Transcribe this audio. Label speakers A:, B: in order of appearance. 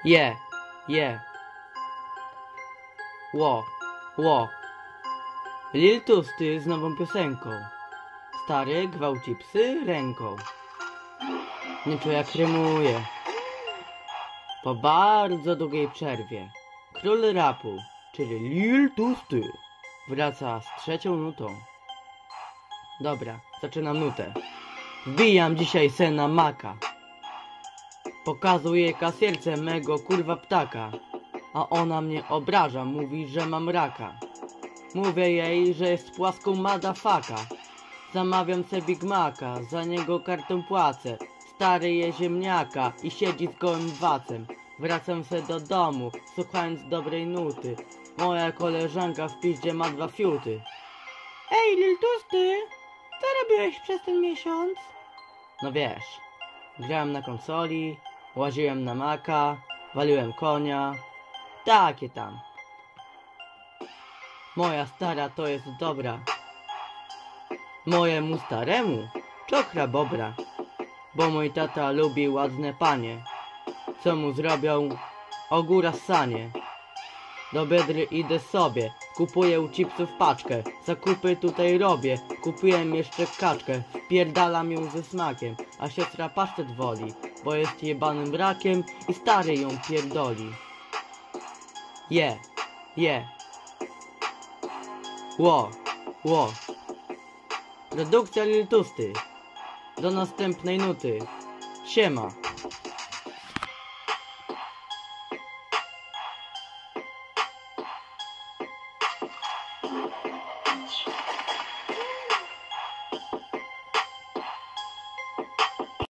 A: Je, je. Ło, ło. Lil Tusty z nową piosenką. Stary gwałci psy ręką. Nie czuję jak rymuje. Po bardzo długiej przerwie król rapu, czyli Lil Tusty, wraca z trzecią nutą. Dobra, zaczynam nutę. Wbijam dzisiaj se na maka. Pokazuję kasierce mego kurwa ptaka. A ona mnie obraża, mówi, że mam raka. Mówię jej, że jest płaską madafaka. Zamawiam se Big Maca, za niego kartą płacę. Stary je ziemniaka i siedzi z gołym wacem. Wracam se do domu, słuchając dobrej nuty. Moja koleżanka w piździe ma 2 fiuty. Ej, Lil Tusty, co robiłeś przez ten miesiąc? No wiesz, grałem na konsoli, łaziłem na maka, waliłem konia. Takie tam. Moja stara to jest dobra. Mojemu staremu czochra bobra. Bo mój tata lubi ładne panie. Co mu zrobią? Ogóra ssanie. Do Biedry idę sobie, kupuję u chipsów paczkę. Zakupy tutaj robię, kupiłem jeszcze kaczkę. Wpierdalam ją ze smakiem, a siostra pasztet woli, bo jest jebanym rakiem i stary ją pierdoli. Je, je. Ło, ło. Produkcja Lil Tusty. Do następnej nuty. Siema.